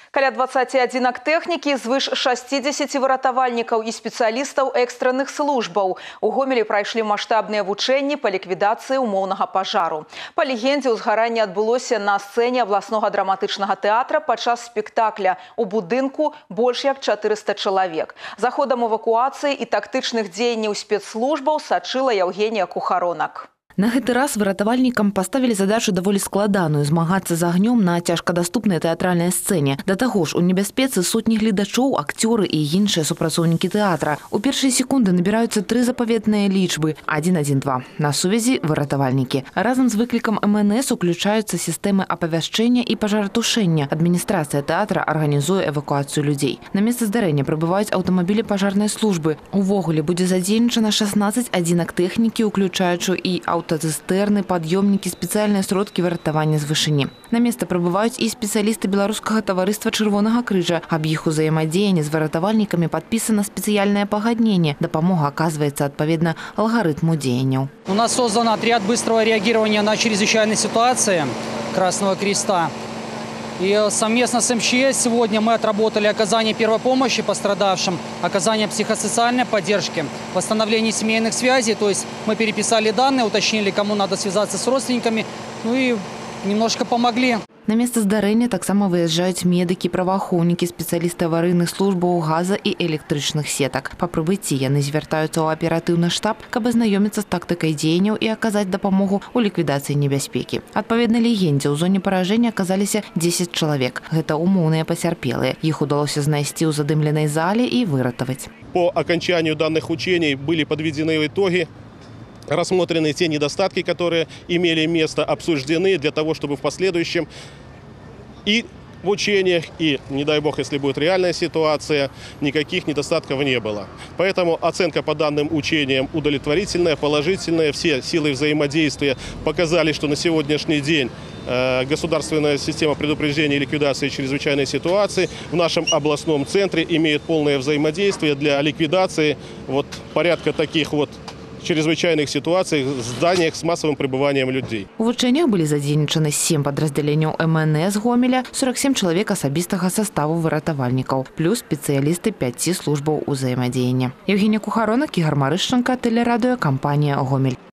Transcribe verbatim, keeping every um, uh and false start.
Каля дваццаці адзінак тэхнікі, звыш шасцідзесяці выратавальнікаў і спецыялістаў экстранных службаў. У Гомелі прайшлі маштабныя вучэнні па ліквідацыі ўмоўнага пажару. Па легендзе, узгаранне адбылося на сцэне абласнога драматычнага тэатра падчас спектакля. У будынку больш як чатырыста чалавек. За ходам эвакуацыі і тактычных дзеянняў спецслужбаў сачыла Яўгенія Кухаронак. На гэты раз выратавальнікам паставілі задачу даволі складаную – змагацца з агнём на цяжкадаступнай тэатральнай сцэне. Да таго ж, у небяспецы сотні гледачоў, акцёры і іншыя супрацоўнікі тэатра. У першыя секунды набіраюцца тры запаветныя лічбы – адзін адзін два. На сувязі выратавальнікі. Разам з выклікам эм эн эс уключаюцца сістэмы апавяшчэння і пажаратушэння. Адміністрацыя тэатра арганізуе эвакуацыю людзей. На месца здарэння прыбываюць аўтамабілі пажарнай службы. Увогуле будзе задзейнічана шаснаццаць адзінак тэхнікі, уключаючы і аўтамабілі. Автоцистерны, пад'ёмнікі, спецыяльныя сродкі выратавання з вышыні. На месца прыбываюць і спецыялісты Беларускага таварыства Чырвонага крыжа. Аб іх узаемадзеянні з выратавальнікамі падпісана спецыяльнае пагадненне. Дапамога аказваецца адпаведна алгарытму дзеянняў. У нас создан отряд быстрого реагирования на чрезвычайные ситуации Красного Креста. И совместно с эм че эс сегодня мы отработали оказание первой помощи пострадавшим, оказание психосоциальной поддержки, восстановление семейных связей. То есть мы переписали данные, уточнили, кому надо связаться с родственниками, ну и немножко помогли. На месца здарэння таксама выязджаюць медыкі, праваахоўнікі, спецыялісты аварыйных службаў газа і электрычных сетак. Па прыбыцці яны звяртаюцца ў аператыўны штаб, каб азнаёміцца з тактыкай дзеянняў і аказаць дапамогу ў ліквідацыі небяспекі. Адпаведна легендзе, ў зоне паражэння аказаліся дзесяць чалавек. Гэта умоўныя пацярпелыя. Іх удалося знайсці ў задымленай зале і выратаваць. По окончанию данных учений были подведены итоги. Рассмотрены те недостатки, которые имели место, обсуждены для того, чтобы в последующем и в учениях, и, не дай бог, если будет реальная ситуация, никаких недостатков не было. Поэтому оценка по данным учениям удовлетворительная, положительная. Все силы взаимодействия показали, что на сегодняшний день государственная система предупреждения и ликвидации чрезвычайной ситуации в нашем областном центре имеет полное взаимодействие для ликвидации вот порядка таких вот чрезвычайных ситуаций в зданиях с массовым пребыванием людей. У вучэннях былі задзейнічаны сем падраздзяленняў эм эн эс Гомеля, сорок семь чалавек асабістага саставу выратавальнікаў, плюс спецыялісты пяці службаў узаемадзеяння. Яўгенія Кухаронак, Ігор Марышчанка, тэлерадыё, кампанія Гомель.